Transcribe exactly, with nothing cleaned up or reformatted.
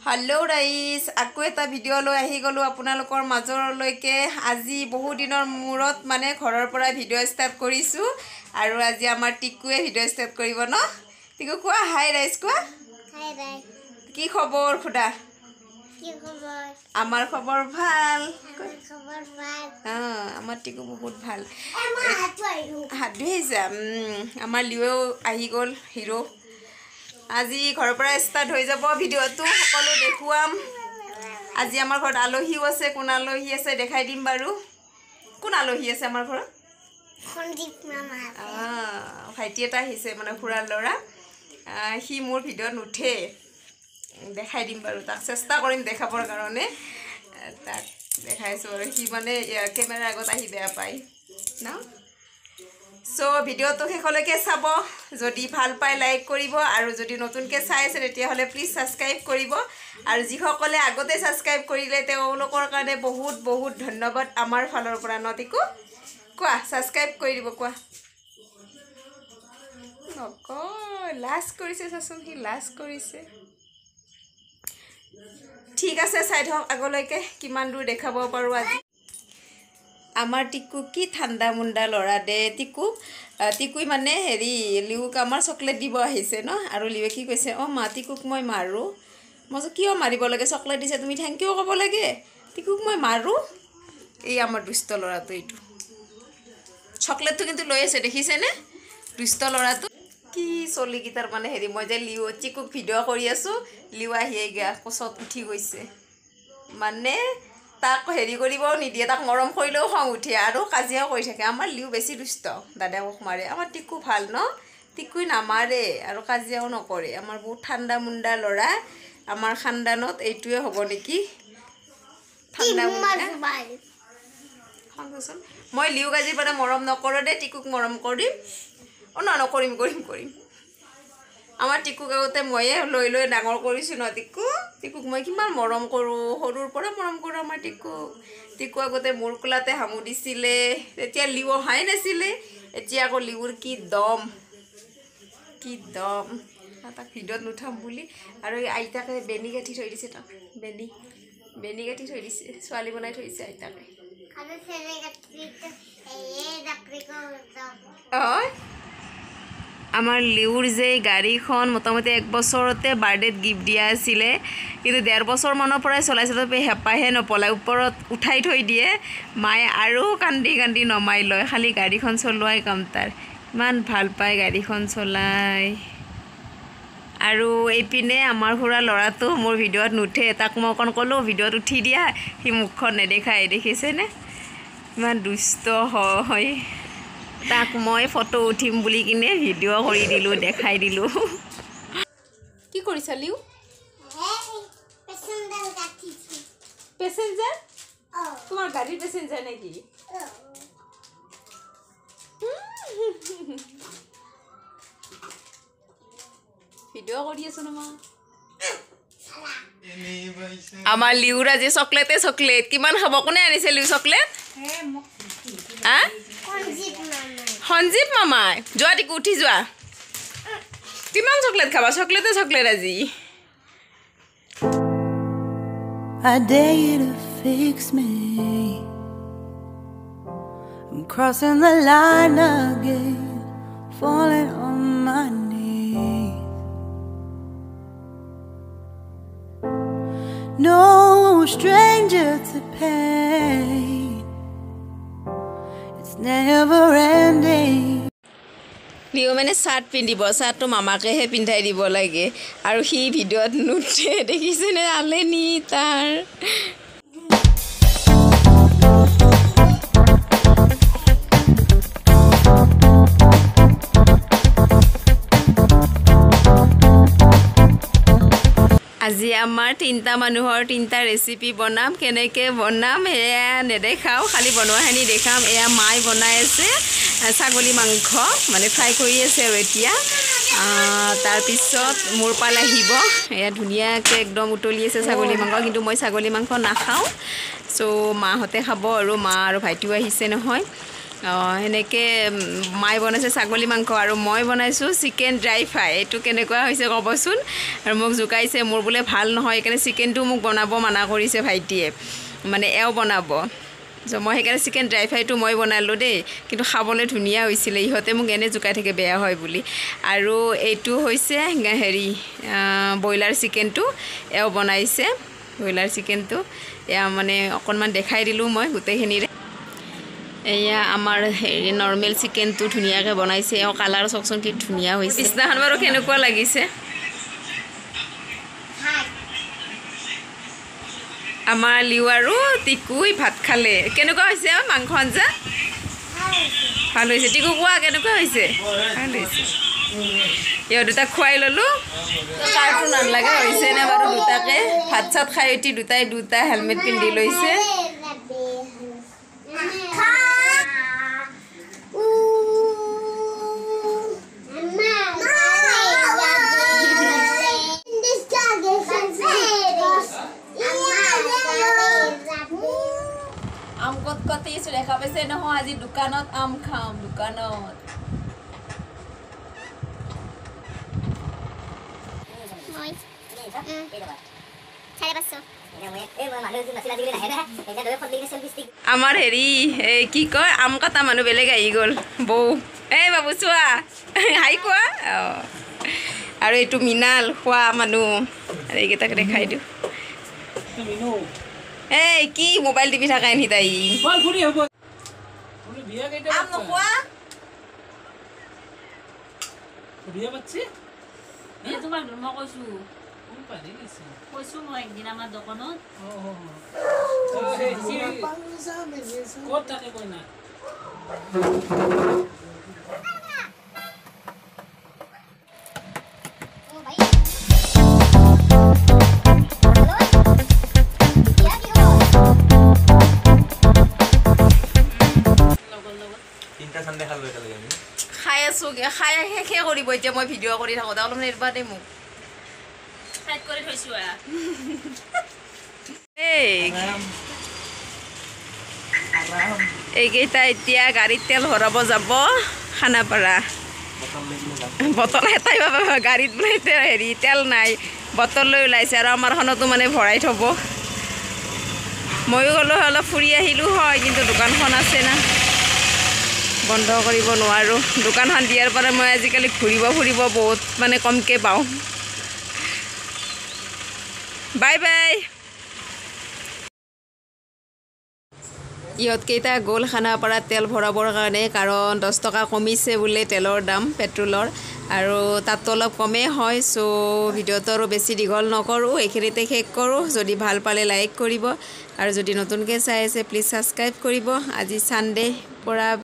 Hello guys, আকৌ এটা video লৈ আহি গলো আপোনালোকৰ মাজৰলৈকে আজি বহু দিনৰ মূৰত মানে ঘৰৰ পৰা ভিডিও ষ্টাৰ্ট কৰিছো আৰু আজি আমাৰ টিকুৱে ভিডিও ষ্টাৰ্ট কৰিব ন টিকু কোৱা হাই ৰাইজ কোৱা হাই ৰাই কি খবৰ খুদা কি খবৰ আমাৰ খবৰ ভাল আমাৰ খবৰ ভাল আ আমাৰ টিকু বহুত ভাল আমাৰ হাতু আইৰু হাতু হিজাম আমাৰ লিও আহি গল হিৰো আজি ঘৰৰ পৰা ষ্টাৰ্ট হৈ যাব ভিডিওটো সকলো দেখুৱাম আজি আমাৰ ঘৰত আলহীও আছে কোন আলহী আছে দেখাই দিম বাৰু কোন আলহী আছে আমাৰ ঘৰত সঞ্জীৱ মামা আ ভাইটি এটা আহিছে মানে খুৰাৰ ল'ৰা হি মোৰ ভিডিওত নুঠে দেখাই দিম বাৰু তাক চেষ্টা কৰিম দেখাবৰ কাৰণে তাক দেখাইছো আৰু হি মানে কেমেৰাৰ আগত আহি বেয়া পায় না সো ভিডিওটো শেষলৈকে চাব যদি ভাল পায় লাইক কৰিব আৰু যদি নতুনকৈ চাই আছে তেতিয়া হলে প্লিজ সাবস্ক্ৰাইব কৰিব আৰু যিসকলে আগতে সাবস্ক্ৰাইব কৰিলে তেওঁলোকৰ কাৰণে বহুত বহুত ধন্যবাদ আমাৰ ফালৰ পৰা নটিকো কোৱা সাবস্ক্ৰাইব কৰি দিব কোৱা নক লাজ কৰিছে চাচোন হি লাজ কৰিছে ঠিক আছে চাই থাকক আগলৈকে কিমান দূৰ দেখাব পাৰো আজি আমাৰ টিকু কি ঠাণ্ডা মুণ্ডা লৰা দে টিকু টিকুই মানে হেৰি লিউক আমাৰ চকলেট দিব আহিছে ন আৰু লিউৱে কি কৈছে অ মা টিকুক মই মাৰো মই কিয় মাৰিব লাগে চকলেট দিছে তুমি থেংক ইউ ক'ব লাগে টিকুক মই মাৰো এই আমাৰ দুষ্ট লৰাটো এইটো চকলেটটো কিন্তু লৈ আছে দেখিছে নে দুষ্ট লৰাটো কি চলি গিটাৰ মানে হেৰি মই যে লিউ টিকুক ভিডিও কৰি আছো লিউ আহি গিয়া কোচত উঠি গৈছে মানে তাক হেৰি কৰিব নিদিয়ে তাক মৰম কৰিলেও খং উঠে আৰু কাজিয়াও কৰি থাকে আমাৰ লিউ বেছি দুষ্ট দাদাকক মাৰে আমাৰ টিকু ভাল ন টিকুই নামাৰে আৰু কাজিয়াও নকৰে আমাৰ বহুত ঠাণ্ডা মুণ্ডা লৰা আমাৰ খানদানত এইটোৱে হ'ব নেকি ঠাণ্ডা মুণ্ডা মই লিউ গাজিৰ পৰা মৰম নকৰো দে টিকুক মৰম কৰিম অ ন নকৰিম কৰিম কৰিম আমাৰ টিকুক আগতে ময়ে লৈ লৈ ডাঙৰ কৰিছো ন টিকু টিকুক মই কিমান মৰম কৰোঁ সৰুৰ পৰা মৰম কৰোঁ আমাৰ টিকু টিকু আগতে মোৰ কোলাতে হামু দিছিলে তেতিয়া লিউ অহাই নাছিলে এতিয়া আকৌ লিউৰ কি দম কি দম তাক ভিডিঅ'ত নুঠাম বুলি আৰু আইতাকে বেনি গাঁঠি থৈ দিছে তাক বেনি বেনি গাঁঠি থৈ দিছে ছোৱালী বনাই থৈ দিছে আইতাকে হয় আমাৰ লিউৰ যে গাড়ীখন মোটামুটি এক বছৰতে বাৰ্থডেত গিফ্ট দিয়া আছিলে কিন্তু ডেৰ বছৰ মানৰ পৰাই চলাইছে তো হেঁপাহে নপলাই ওপৰত উঠাই থৈ দিয়ে মায়ে আৰু কান্দি কান্দি নমাই লয় খালি গাড়ীখন চলোৱাই কাম তাৰ ইমান ভাল পায় গাড়ীখন চলাই আৰু এইপিনে আমাৰ খুৰা ল'ৰাটো মোৰ ভিডিঅ'ত নুঠে তাক মই অকণ ক'লোঁ ভিডিঅ'ত উঠি দিয়া সি মুখখন নেদেখায় দেখিছেনে ইমান দুষ্ট হয় তাক মই ফটো উঠিম বুলি কিনে ভিডিও কৰি দিলো দেখাই দিলো কি কৰিছা লিউ পেছেঞ্জাৰ গাঠিছি পেছেঞ্জাৰ তোমাৰ গাড়ীৰ পেছেঞ্জাৰ নেকি ভিডিও কৰি আছো নমা আমাৰ লিউৰ আজি চকলেটে চকলেট কিমান খাব কোনে আনিছে লিউ চকলেট হা সঞ্জীৱ মামাই যোৱা টিকু উঠি যোৱা কিমান চকলেট খাবা চকলেটে চকলেট আজি I dare you to fix me. I'm crossing the line again, falling on my knees. No stranger to pain. It's never ending. লিও মানে চাৰ্ট পিন্ধিব চাৰ্টটো মামাকেহে পিন্ধাই দিব লাগে আৰু সি ভিডিঅ'ত নুঠে দেখিছেনে আলেনি তাৰ আজি আমাৰ তিনিটা মানুহৰ তিনিটা ৰেচিপি বনাম কেনেকৈ বনাম এয়া নেদেখাওঁ খালি বনোৱাখিনি দেখাম এয়া মাই বনাই আছে ছাগলী মাংস মানে ফ্ৰাই কৰি আছে আৰু এতিয়া তাৰপিছত মোৰ পাল আহিব এয়া ধুনীয়াকৈ একদম উতলি আছে ছাগলী মাংস কিন্তু মই ছাগলী মাংস নাখাওঁ চ' মাহঁতে খাব আৰু মা আৰু ভাইটিও আহিছে নহয় অঁ সেনেকৈ মায়ে বনাইছে ছাগলী মাংস আৰু মই বনাইছোঁ চিকেন ড্ৰাই ফ্ৰাই। এইটো কেনেকুৱা হৈছে ক'বচোন। আৰু মোক জোকাইছে মোৰ বোলে ভাল নহয়, সেইকাৰণে চিকেনটো মোক বনাব মানা কৰিছে ভাইটিয়ে, মানে এওঁ বনাব। চ' মই সেইকাৰণে চিকেন ড্ৰাই ফ্ৰাইটো মই বনালোঁ দেই, কিন্তু খাবলৈ ধুনীয়া হৈছিলে। ইহঁতে মোক এনেই জোকাই থাকে বেয়া হয় বুলি। আৰু এইটো হৈছে হেৰি ব্ৰইলাৰ চিকেনটো এওঁ বনাইছে। ব্ৰইলাৰ চিকেনটো এয়া মানে অকণমান দেখাই দিলোঁ মই গোটেইখিনিৰে। এয়া আমাৰ হেৰি নৰ্মেল চিকেনটো ধুনীয়াকৈ বনাইছে। এওঁ কালাৰ চাওকচোন কি ধুনীয়া হৈছে। বিছনাখন বাৰু কেনেকুৱা লাগিছে? আমাৰ লিউ আৰু টিকুই ভাত খালে। কেনেকুৱা হৈছে মাংস আঞ্জা? ভাল হৈছে। টিকু কোৱা কেনেকুৱা হৈছে? ভাল হৈছে। ইহঁত দুটাক খুৱাই ল'লোঁ। কাৰটো নালাগে হৈছেনে বাৰু দুটাকে। ভাত চাত খাই উঠি দুটাই দুটা হেলমেট পিন্ধি লৈছে। আম কত কত ইছো দেখা পাইছে নহয়, আজি দোকানত আম খাম দোকানত। আমাৰ হেৰি এই কি কয় আম কটা মানুহ বেলেগ আহি গ'ল। বৌ এই বাবু চোৱা হাই কোৱা। অঁ আৰু এইটো মৃণাল খোৱা মানুহ। আৰু এইকেইটাক দেখাই দিওঁ। এই কি মোবাইল টিপি থাকা এনি তাই আম নোখোৱা। তোমাক মই কৈছো কৈছো মই একদিন আমাৰ দোকানত ক'ত থাকে কই না খাই আছো খাই শেষে কৰিব এতিয়া মই ভিডিঅ' কৰি থাকোঁ অলপ নিৰ্বা দেই মোক সাইড কৰি থৈছো। এই এইকেইটা এতিয়া গাড়ীত তেল ভৰাব যাব খানাপাৰা। বটল এটাই পাব গাড়ীত বোলে হেৰি তেল নাই, বটল লৈ ওলাইছে। আৰু আমাৰখনতো মানে ভৰাই থ'ব। ময়ো গ'লোঁ অলপ ফুৰি আহিলোঁ হয়, কিন্তু দোকানখন আছে না, বন্ধ কৰিব নোৱাৰোঁ। দোকানখন দিয়াৰ পৰা মই আজিকালি ঘূৰিব ফুৰিব বহুত মানে কমকৈ পাওঁ। Bye bye. ইহঁতকেইটা গ'ল খানাপাৰাত তেল ভৰাবৰ কাৰণে, কাৰণ দহ টকা কমিছে বোলে তেলৰ দাম পেট্ৰলৰ, আৰু তাততো অলপ কমেই হয়। চ' ভিডিঅ'টো আৰু বেছি দীঘল নকৰোঁ, এইখিনিতে শেষ কৰোঁ। যদি ভাল পালে লাইক কৰিব, আৰু যদি নতুনকৈ চাই আছে প্লিজ ছাবস্ক্ৰাইব কৰিব। আজি ছানডে পৰা